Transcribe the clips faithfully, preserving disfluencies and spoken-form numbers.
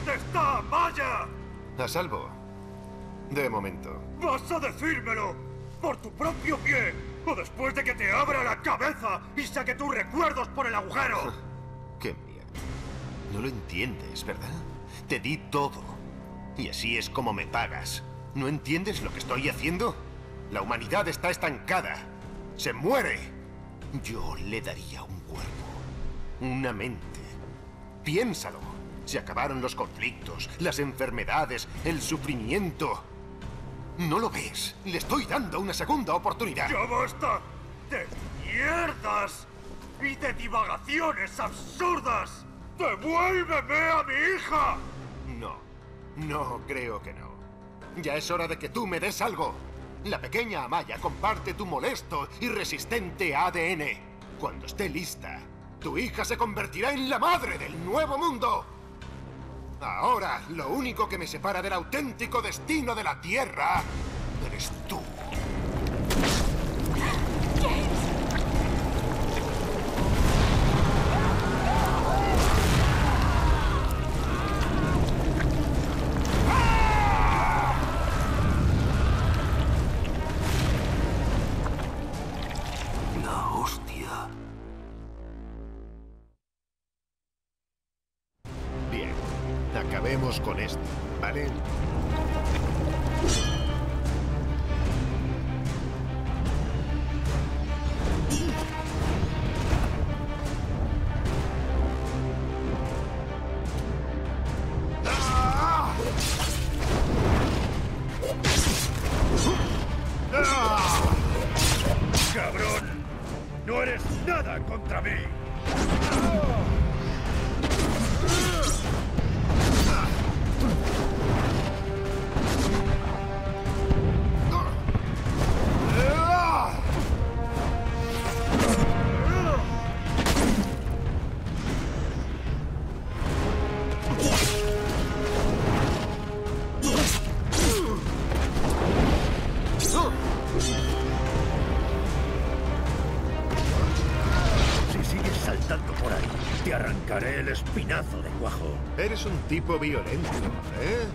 ¿Dónde está Maya? A salvo. De momento. ¡Vas a decírmelo! ¡Por tu propio pie! ¡O después de que te abra la cabeza y saque tus recuerdos por el agujero! ¡Qué mierda! No lo entiendes, ¿verdad? Te di todo. Y así es como me pagas. ¿No entiendes lo que estoy haciendo? La humanidad está estancada. ¡Se muere! Yo le daría un cuerpo. Una mente. Piénsalo. Se acabaron los conflictos, las enfermedades, el sufrimiento. ¿No lo ves? Le estoy dando una segunda oportunidad. ¡Ya basta de mierdas y de divagaciones absurdas! ¡Devuélveme a mi hija! No, no creo que no. Ya es hora de que tú me des algo. La pequeña Amaya comparte tu molesto y resistente A D N. Cuando esté lista, tu hija se convertirá en la madre del nuevo mundo. Ahora, lo único que me separa del auténtico destino de la Tierra eres tú. La hostia. Bien, acabemos con esto, ¿vale? ¡Cabrón! ¡No eres nada contra mí! Si sigues saltando por ahí, te arrancaré el espinazo de cuajo. Eres un tipo violento, ¿eh?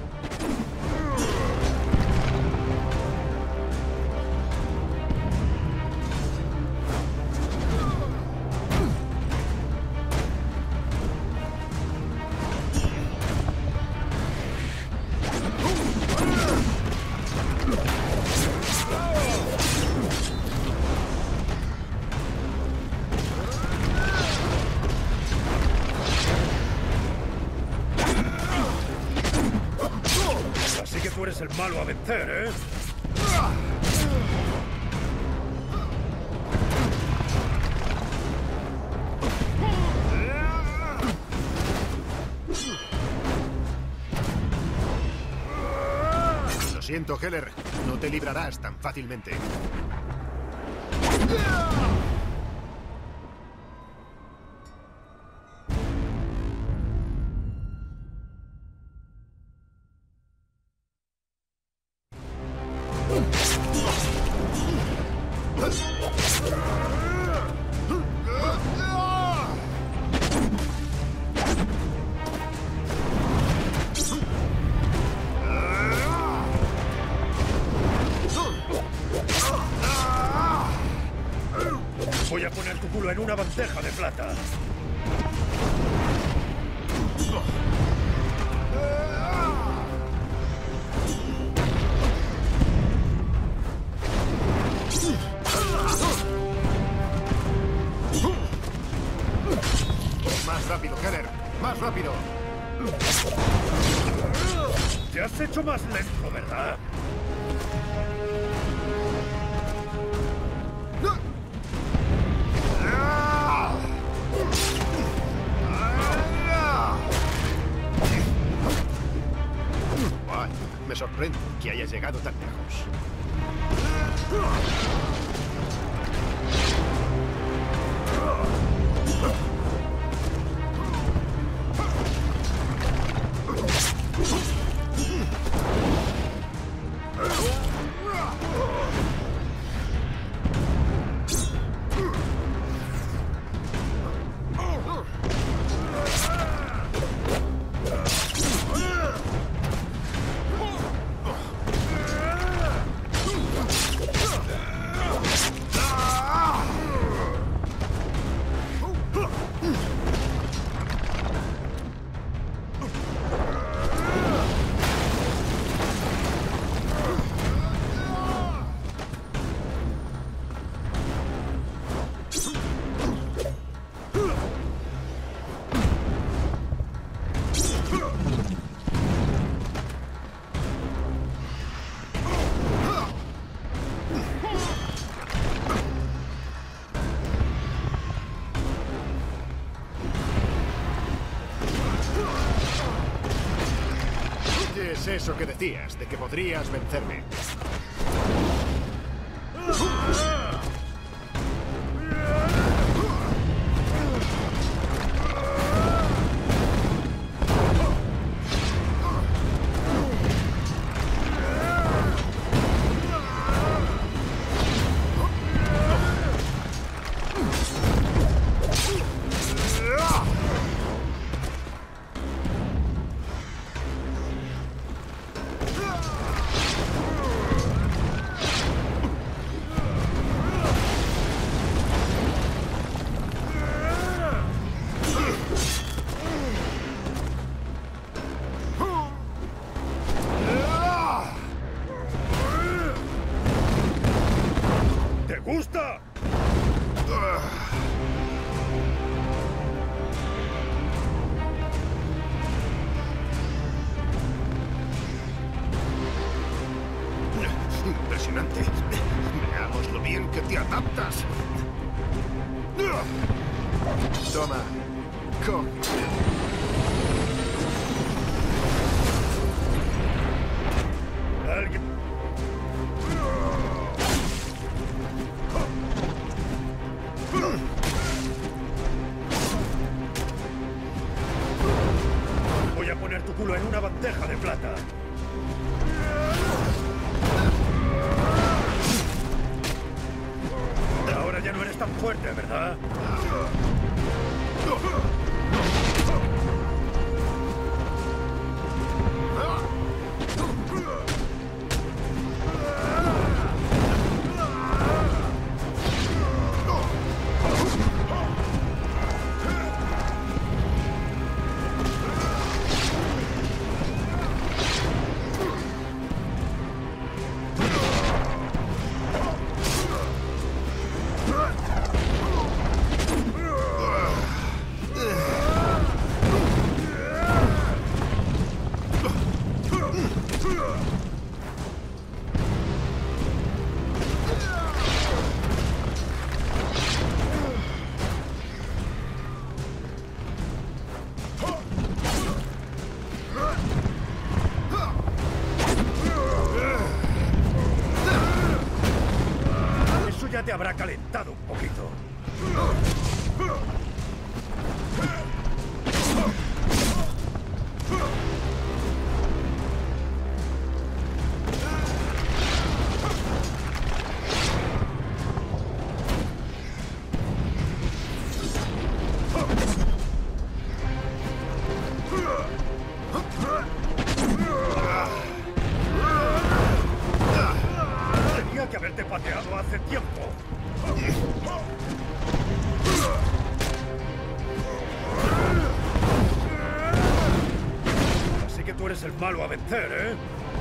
Así que tú eres el malo a vencer, ¿eh? Lo siento, Heller. No te librarás tan fácilmente. Voy a poner tu culo en una bandeja de plata. Más rápido, Heller. Más rápido. Te has hecho más lento, ¿verdad? Vaya, me sorprende que hayas llegado tan lejos. es eso que decías, de que podrías vencerme? ¿Te gusta? Impresionante. Veamos lo bien que te adaptas. Toma. Coge. Alguien... Voy a poner tu culo en una bandeja de plata. Ahora ya no eres tan fuerte, ¿verdad? Ya te habrá calentado un poquito. Tenía que haberte pateado hace tiempo. Así que tú eres el malo a vencer, ¿eh?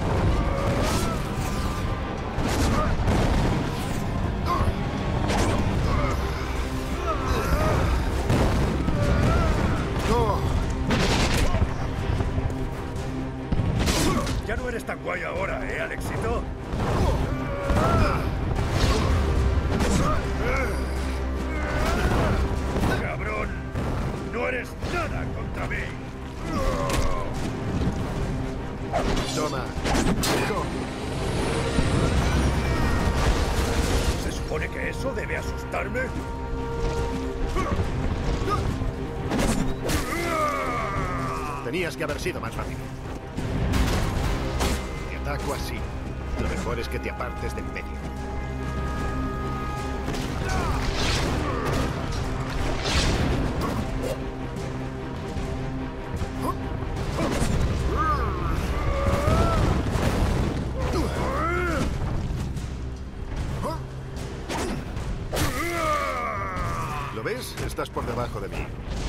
Ya no eres tan guay ahora, ¿eh, Alexito? ¡Cabrón! ¡No eres nada contra mí! Toma. ¿Se supone que eso debe asustarme? Tenías que haber sido más rápido. Te ataco así. Lo mejor es que te apartes de en medio. ¿Lo ves? Estás por debajo de mí.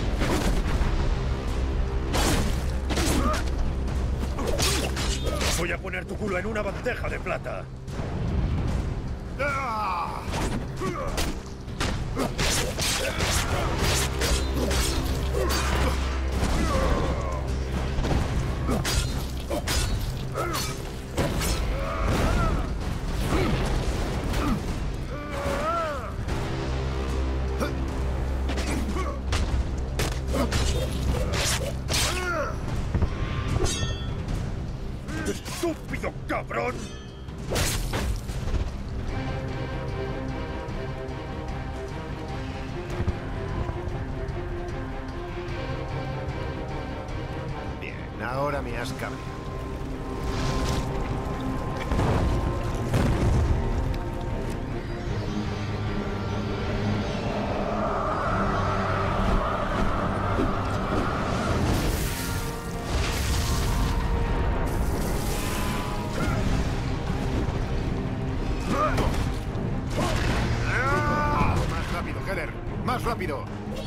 Voy a poner tu culo en una bandeja de plata. ¡Estúpido cabrón! Bien, ahora me has cabreado. ¡Más rápido!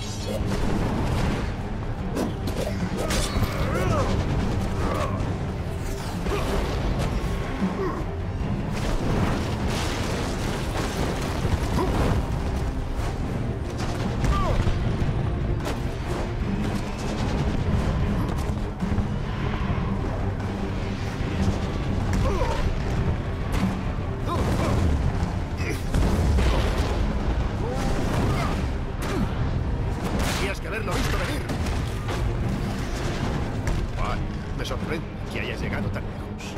Haberlo visto venir. Vale, me sorprende que hayas llegado tan lejos.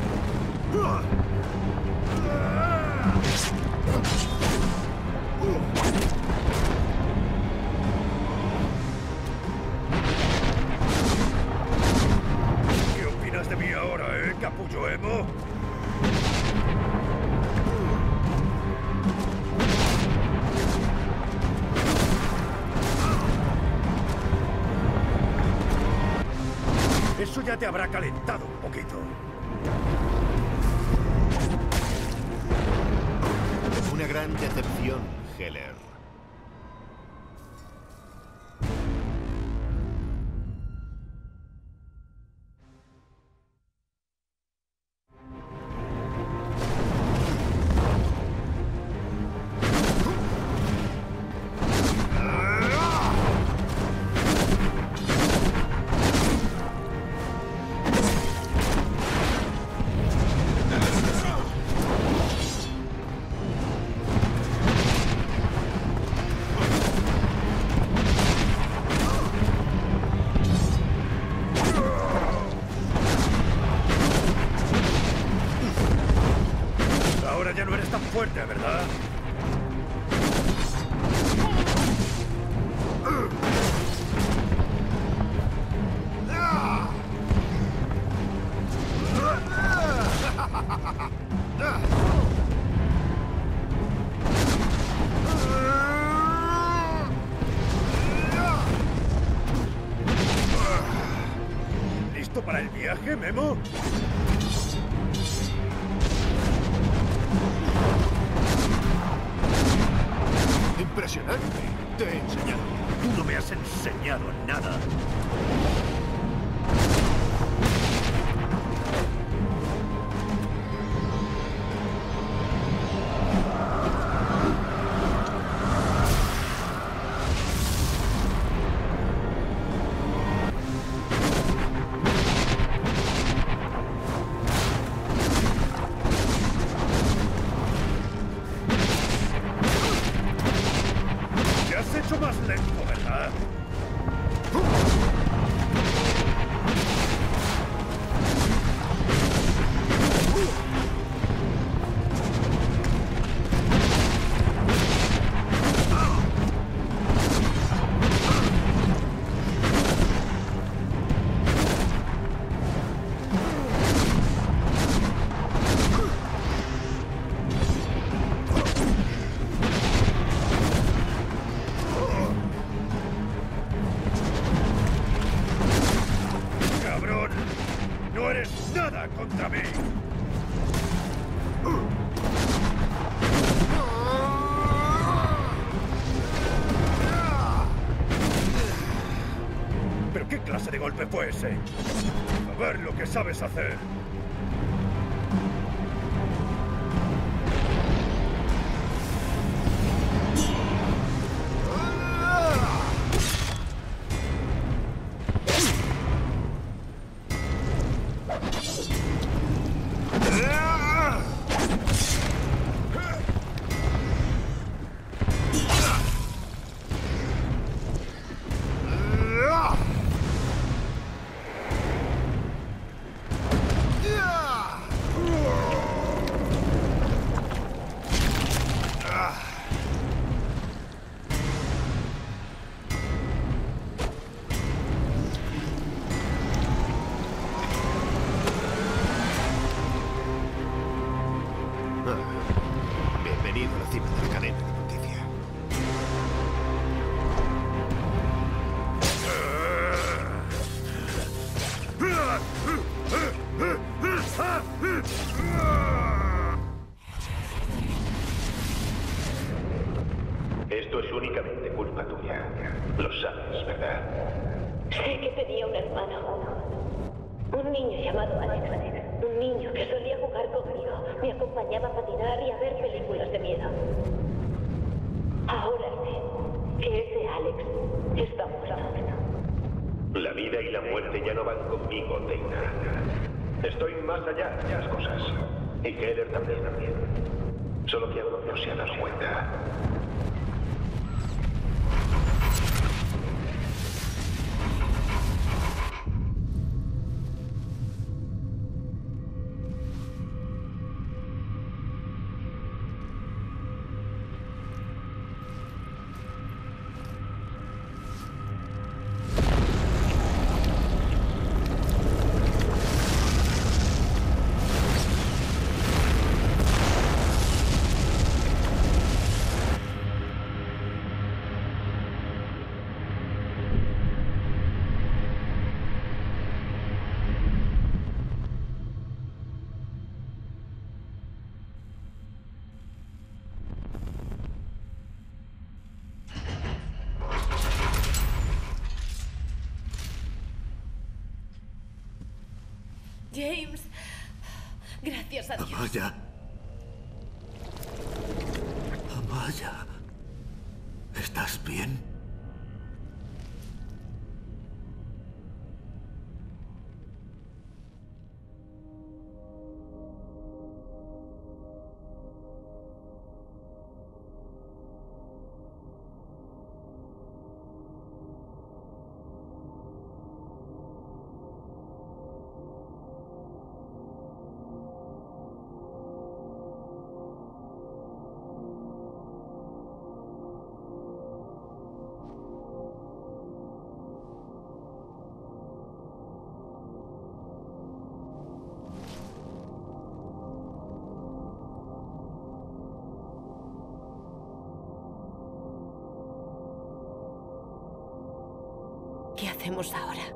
¿Qué opinas de mí ahora, eh, capullo emo? Eso ya te habrá calentado un poquito. Una gran decepción, Heller. Ya no eres tan fuerte, ¿verdad? ¿Listo para el viaje, Memo? Impresionante. Te he enseñado. Tú no me has enseñado nada. Te has hecho más lento, ¿verdad? ¡No eres nada contra mí! ¿Pero qué clase de golpe fue ese? A ver lo que sabes hacer. Esto es únicamente culpa tuya. Lo sabes, ¿verdad? Sé que tenía un hermano. Un niño llamado Alex. Un niño que solía jugar conmigo. Me acompañaba a patinar y a ver películas de miedo. Ahora sé que ese Alex está muerto. La vida y la muerte ya no van conmigo, Dana. Estoy más allá de las cosas. Y Keller también. Solo que aún no se ha dado cuenta. James, gracias a Dios. Amaya. Amaya. ¿Estás bien? ¿Qué hacemos ahora?